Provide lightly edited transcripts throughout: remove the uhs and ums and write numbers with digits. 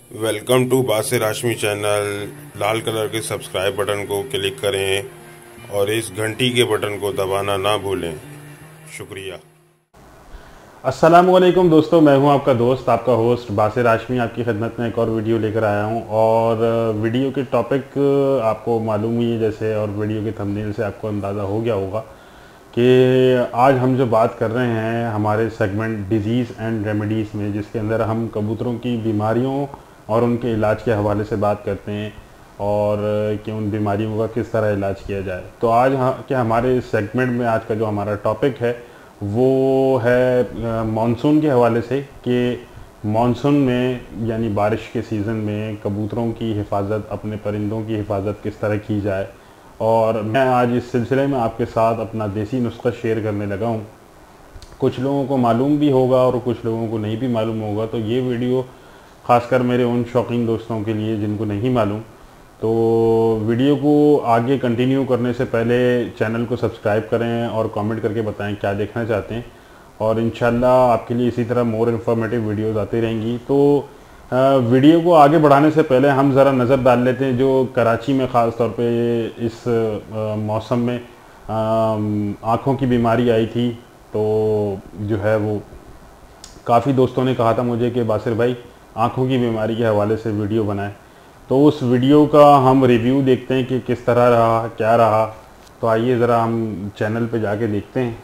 Welcome to Basir Hashmi channel. लाल colour के subscribe button को क्लिक करें और इस घंटी के बटन को दबाना ना भूलें। शुक्रिया। अस्सलामुअलैकुम दोस्तों, मैं हूं आपका दोस्त, आपका होस्ट बासिर हाशमी, आपकी खिदमत में एक और वीडियो लेकर आया हूं। और वीडियो के टॉपिक आपको मालूम ही है जैसे, और वीडियो के थंबनेल से आपको अंदाज़ा हो गया होगा कि आज हम जो बात कर रहे हैं हमारे सेगमेंट डिज़ीज़ एंड रेमेडीज़ में, जिसके अंदर हम कबूतरों की बीमारियों और उनके इलाज के हवाले से बात करते हैं और कि उन बीमारियों का किस तरह इलाज किया जाए। तो आज के हमारे इस सेगमेंट में आज का जो हमारा टॉपिक है वो है मानसून के हवाले से कि मानसून में यानी बारिश के सीज़न में कबूतरों की हिफाजत, अपने परिंदों की हिफाजत किस तरह की जाए। और मैं आज इस सिलसिले में आपके साथ अपना देसी नुस्खा शेयर करने लगा हूँ। कुछ लोगों को मालूम भी होगा और कुछ लोगों को नहीं भी मालूम होगा, तो ये वीडियो ख़ासकर मेरे उन शौकीन दोस्तों के लिए जिनको नहीं मालूम। तो वीडियो को आगे कंटिन्यू करने से पहले चैनल को सब्सक्राइब करें और कमेंट करके बताएं क्या देखना चाहते हैं, और इंशाल्लाह आपके लिए इसी तरह मोर इन्फॉर्मेटिव वीडियोस आती रहेंगी। तो वीडियो को आगे बढ़ाने से पहले हम ज़रा नज़र डाल लेते हैं जो कराची में ख़ास तौर पे इस मौसम में आँखों की बीमारी आई थी। तो जो है वो काफ़ी दोस्तों ने कहा था मुझे कि बासिर भाई आँखों की बीमारी के हवाले से वीडियो बनाएं। तो उस वीडियो का हम रिव्यू देखते हैं कि किस तरह रहा, क्या रहा। तो आइए ज़रा हम चैनल पे जाके देखते हैं।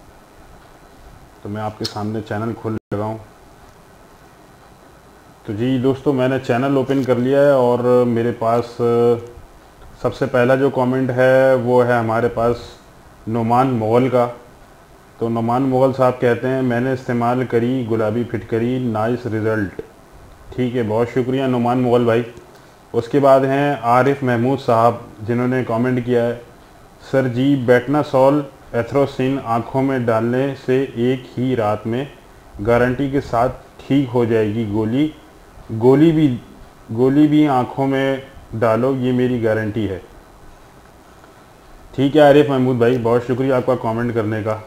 तो मैं आपके सामने चैनल खोल लगा हूँ। तो जी दोस्तों, मैंने चैनल ओपन कर लिया है और मेरे पास सबसे पहला जो कमेंट है वो है हमारे पास नुमान मुग़ल का। तो नुमान मुग़ल साहब कहते हैं, मैंने इस्तेमाल करी गुलाबी फिटकरी, नाइस रिज़ल्ट। ठीक है, बहुत शुक्रिया नुमान मुग़ल भाई। उसके बाद हैं आरिफ महमूद साहब, जिन्होंने कमेंट किया है, सर जी बेटनासोल एथ्रोसिन आँखों में डालने से एक ही रात में गारंटी के साथ ठीक हो जाएगी। गोली भी आँखों में डालो, ये मेरी गारंटी है। ठीक है आरिफ महमूद भाई, बहुत शुक्रिया आपका कमेंट करने का।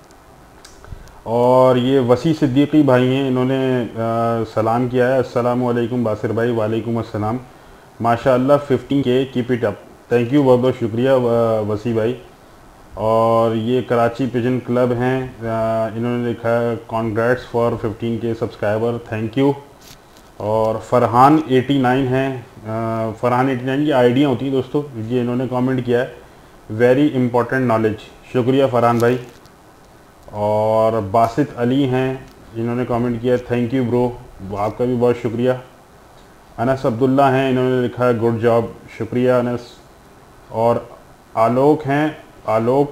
और ये वसी सिद्दीकी भाई हैं, इन्होंने सलाम किया है, अस्सलामु अलैकुम बासिर भाई। वालेकुम अस्सलाम, माशाअल्लाह 15K, keep it up. Thank you, बहुत बहुत शुक्रिया वसी भाई। और ये कराची पिजन क्लब हैं, इन्होंने लिखा है congrats for 15K subscriber, thank you. और फरहान 89 हैं, फरहान 89 की आइडिया होती है दोस्तों, ये इन्होंने कमेंट किया है, वेरी इंपॉर्टेंट नॉलेज। शुक्रिया फरहान भाई। और बासित अली हैं, इन्होंने कमेंट किया, थैंक यू ब्रो, आपका भी बहुत शुक्रिया। अनस अब्दुल्ला हैं, इन्होंने लिखा है गुड जॉब, शुक्रिया अनस। और आलोक हैं, आलोक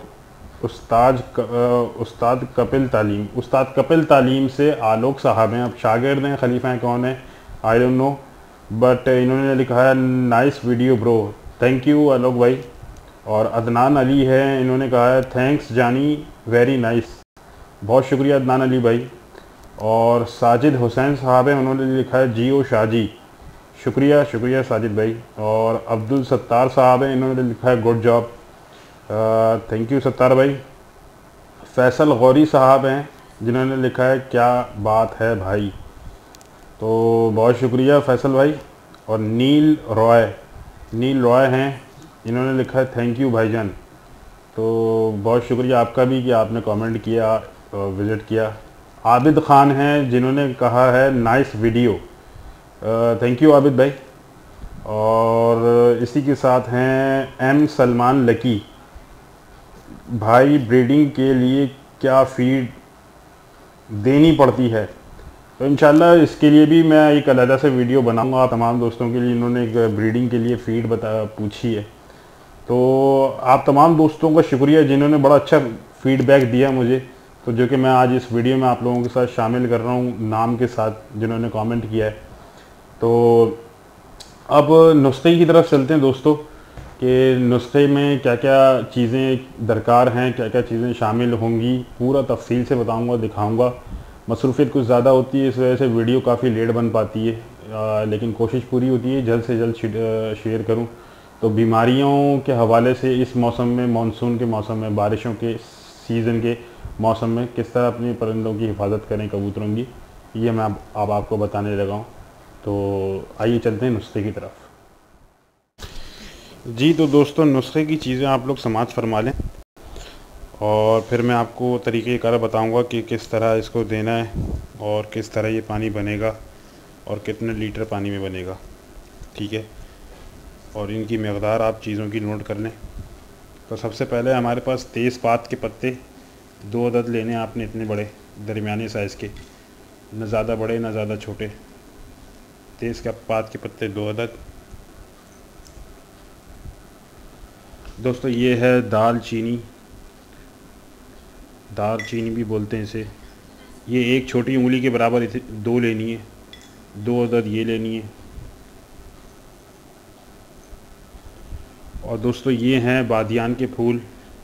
उस्ताद कपिल तालीम से आलोक साहब हैं। अब शागिर्द हैं, खलीफा हैं, कौन है आई डोंट नो, बट इन्होंने लिखा है nice video bro, thank you Alok भाई। और अदनान अली है, इन्होंने कहा है थैंक्स जानी, वेरी नाइस, बहुत शुक्रिया अदनान अली भाई। और साजिद हुसैन साहब हैं, उन्होंने लिखा है जियो शाहजी, शुक्रिया शुक्रिया साजिद भाई। और अब्दुल सत्तार साहब हैं, इन्होंने लिखा है good job, thank you Sattar भाई। फैसल गौरी साहब हैं, जिन्होंने लिखा है क्या बात है भाई, तो बहुत शुक्रिया फैसल भाई। और नील रॉय हैं, इन्होंने लिखा है थैंक यू भाईजान, तो बहुत शुक्रिया आपका भी कि आपने कमेंट किया, विज़िट किया। आबिद ख़ान हैं, जिन्होंने कहा है nice video, thank you Abid भाई। और इसी के साथ हैं एम सलमान लकी भाई, ब्रीडिंग के लिए क्या फ़ीड देनी पड़ती है, तो इंशाल्लाह इसके लिए भी मैं एक अलग से वीडियो बनाऊंगा तमाम दोस्तों के लिए। इन्होंने एक ब्रीडिंग के लिए फ़ीड पूछी है, तो आप तमाम दोस्तों का शुक्रिया जिन्होंने बड़ा अच्छा फ़ीडबैक दिया मुझे, तो जो कि मैं आज इस वीडियो में आप लोगों के साथ शामिल कर रहा हूँ नाम के साथ, जिन्होंने कमेंट किया है। तो अब नुस्खे की तरफ चलते हैं दोस्तों, कि नुस्खे में क्या क्या चीज़ें दरकार हैं, क्या क्या चीज़ें शामिल होंगी, पूरा तफसील से बताऊंगा, दिखाऊंगा। मसरूफ़ियत कुछ ज़्यादा होती है, इस वजह से वीडियो काफ़ी लेट बन पाती है, लेकिन कोशिश पूरी होती है जल्द से जल्द शेयर करूं। तो बीमारियों के हवाले से इस मौसम में, मानसून के मौसम में, बारिशों के सीज़न के मौसम में किस तरह अपने परिंदों की हिफाजत करें, कबूतरों की, ये मैं अब आपको बताने लगा हूँ। तो आइए चलते हैं नुस्खे की तरफ। जी तो दोस्तों, नुस्खे की चीज़ें आप लोग समाज फरमा लें और फिर मैं आपको तरीक़ेकार बताऊंगा कि किस तरह इसको देना है और किस तरह ये पानी बनेगा और कितने लीटर पानी में बनेगा, ठीक है। और इनकी मकदार आप चीज़ों की नोट कर लें। तो सबसे पहले हमारे पास तेज़पात के पत्ते 2 अदद लेने आपने, इतने बड़े दरमियाने साइज़ के, न ज़्यादा बड़े न ज़्यादा छोटे। तेज़पात के पत्ते 2 अदद। दोस्तों ये है दालचीनी, दालचीनी भी बोलते हैं इसे। ये एक छोटी उंगली के बराबर 2 लेनी है, 2 अदद ये लेनी है। और दोस्तों ये हैं बादियान के फूल,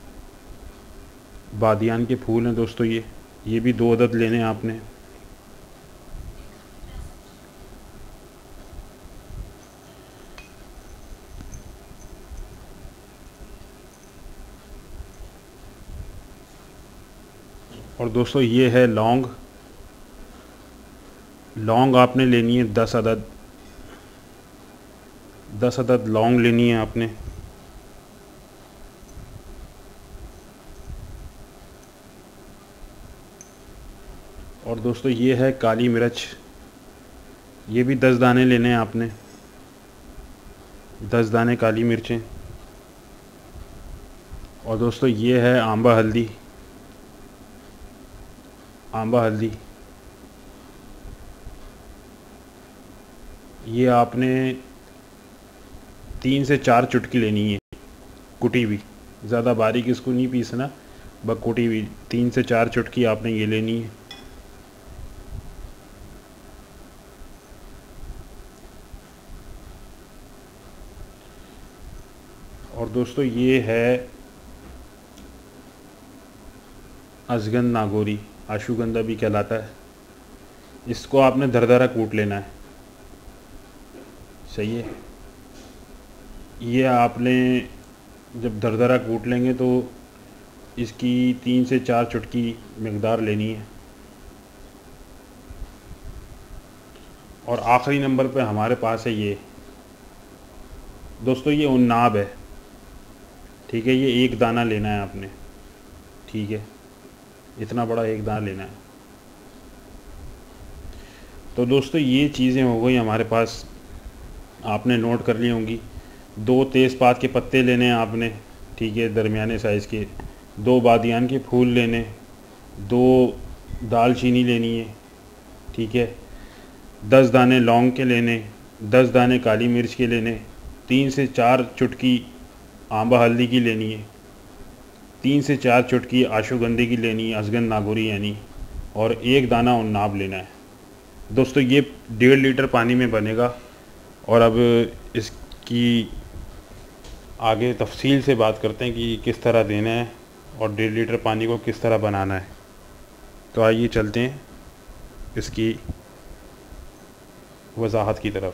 बादियान के फूल हैं दोस्तों, ये भी 2 अदद लेने हैं आपने। और दोस्तों ये है लौंग, लौंग आपने लेनी है 10 अदद, 10 अदद लौंग लेनी है आपने। और दोस्तों ये है काली मिर्च, ये भी 10 दाने लेने हैं आपने, 10 दाने काली मिर्चें। और दोस्तों ये है आंबा हल्दी, आंबा हल्दी, ये आपने 3 से 4 चुटकी लेनी है, कुटी हुई, ज़्यादा बारीक इसको नहीं पीसना, बस कुटी हुई 3 से 4 चुटकी आपने ये लेनी है। और दोस्तों ये है अजगन नागौरी, आशुगंधा भी कहलाता है। इसको आपने दरदरा कूट लेना है, सही है। ये आपने जब दरदरा कूट लेंगे तो इसकी 3 से 4 चुटकी मकदार लेनी है। और आखिरी नंबर पे हमारे पास है ये दोस्तों, ये उन्नाब है, ठीक है। ये 1 दाना लेना है आपने, ठीक है, इतना बड़ा 1 दाना लेना है। तो दोस्तों ये चीज़ें हो गई हमारे पास, आपने नोट कर ली होंगी। 2 तेज़पात के पत्ते लेने हैं आपने, ठीक है, दरमियाने साइज़ के। 2 बादियान के फूल लेने, 2 दालचीनी लेनी है, ठीक है। 10 दाने लौंग के लेने, 10 दाने काली मिर्च के लेने, 3 से 4 चुटकी आंबा हल्दी की लेनी है, 3 से 4 चुटकी आशुगंधे की लेनी है, अजगन नागौरी यानी, और 1 दाना उन्नाब लेना है। दोस्तों ये 1.5 लीटर पानी में बनेगा। और अब इसकी आगे तफसील से बात करते हैं कि किस तरह देना है और 1.5 लीटर पानी को किस तरह बनाना है। तो आइए चलते हैं इसकी वजाहत की तरफ।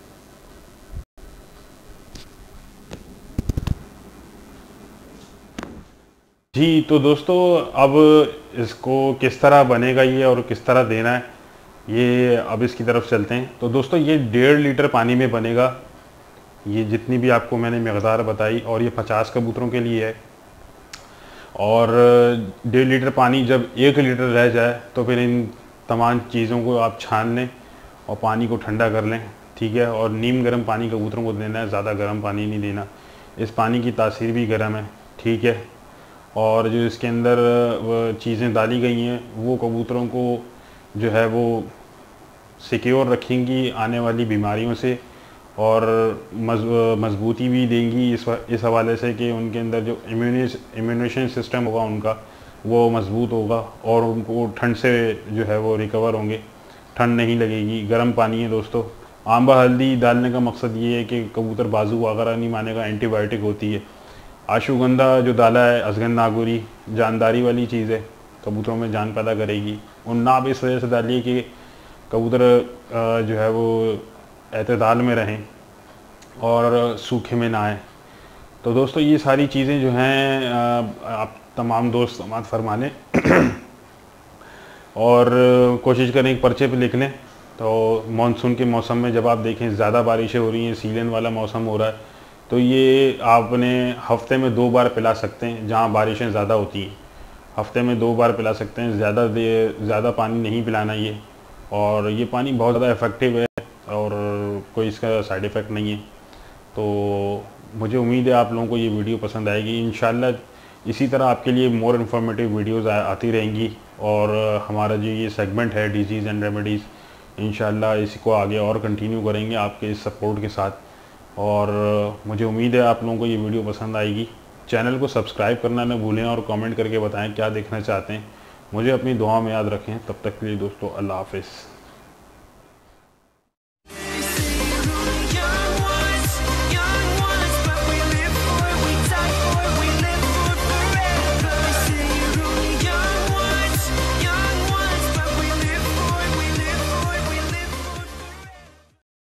जी तो दोस्तों, अब इसको किस तरह बनेगा ये और किस तरह देना है, ये अब इसकी तरफ चलते हैं। तो दोस्तों ये 1.5 लीटर पानी में बनेगा, ये जितनी भी आपको मैंने मकदार बताई, और ये 50 कबूतरों के लिए है। और 1.5 लीटर पानी जब 1 लीटर रह जाए तो फिर इन तमाम चीज़ों को आप छान लें और पानी को ठंडा कर लें, ठीक है। और नीम गर्म पानी कबूतरों को देना है, ज़्यादा गर्म पानी नहीं देना, इस पानी की तासीर भी गर्म है, ठीक है। और जो इसके अंदर चीज़ें डाली गई हैं वो कबूतरों को जो है वो सिक्योर रखेंगी आने वाली बीमारियों से, और मजबूती भी देंगी इस हवाले से कि उनके अंदर जो इम्यूनेशन सिस्टम होगा उनका वो मजबूत होगा और उनको ठंड से जो है वो रिकवर होंगे, ठंड नहीं लगेगी। गर्म पानी है दोस्तों। आंबा हल्दी डालने का मकसद ये है कि कबूतर बाजू वगैरह नहीं मानेगा, एंटीबायोटिक होती है। आशुगंधा जो डाला है, अजगन नागौरी, जानदारी वाली चीज़ है, कबूतरों में जान पैदा करेगी। उन्नाब इस वजह से डालिए कि कबूतर जो है वो एतदाल में रहें और सूखे में ना आए। तो दोस्तों ये सारी चीज़ें जो हैं आप तमाम दोस्त समात फरमा लें और कोशिश करें एक पर्चे पे लिख लें तो मानसून के मौसम में जब आप देखें ज़्यादा बारिशें हो रही हैं, सीलन वाला मौसम हो रहा है, तो ये आपने हफ्ते में 2 बार पिला सकते हैं। जहाँ बारिशें ज़्यादा होती हैं हफ्ते में 2 बार पिला सकते हैं, ज़्यादा पानी नहीं पिलाना ये। और ये पानी बहुत ज़्यादा इफ़ेक्टिव है और कोई इसका साइड इफ़ेक्ट नहीं है। तो मुझे उम्मीद है आप लोगों को ये वीडियो पसंद आएगी। इंशाल्लाह इसी तरह आपके लिए मोर इन्फॉर्मेटिव वीडियोज़ आती रहेंगी। और हमारा जो ये सेगमेंट है डिजीज़ एंड रेमेडीज़, इंशाल्लाह इसको आगे और कंटिन्यू करेंगे आपके इस सपोर्ट के साथ। और मुझे उम्मीद है आप लोगों को ये वीडियो पसंद आएगी। चैनल को सब्सक्राइब करना न भूलें और कमेंट करके बताएं क्या देखना चाहते हैं। मुझे अपनी दुआ में याद रखें। तब तक के लिए दोस्तों, अल्लाह हाफ़िज़।